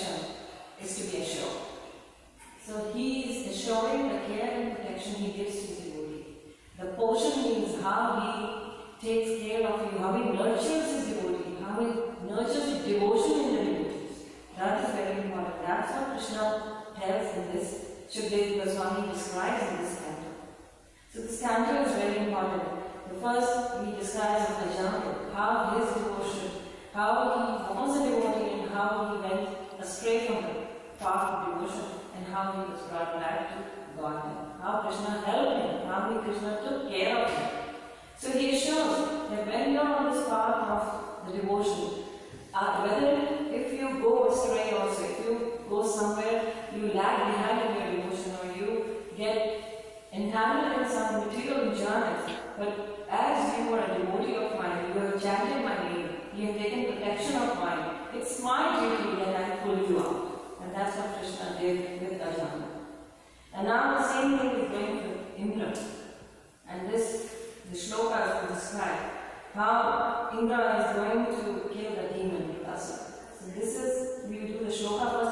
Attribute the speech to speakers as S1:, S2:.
S1: protection is to be assured. So he is assuring the care and protection he gives to his devotee. The portion means how he takes care of you, how he nurtures his devotee, how he nurtures his devotion in the devotees. That is very important. That's what Krishna tells in this, Shukadeva Goswami describes in this canto. So this canto is very important. The first he describes of Ajanta, how his devotion, how he was a devotee and how he went astray from the path of devotion and how he was brought back to Godhead. How Krishna helped him, how Krishna took care of him. So he assures that when you are on this path of the devotion, whether if you go astray also, if you go somewhere, you lag behind in your devotion or you get entangled in some material enjoyment, but as you are a devotee of mine, you have chanted my name, you have taken protection of mine, it's my duty that I pull you out. And that's what Krishna did with Ajanta. And now the same thing is going to Indra. And this, the shlokas will describe how Indra is going to kill the demon Vrasa. So this is, we will do the shloka first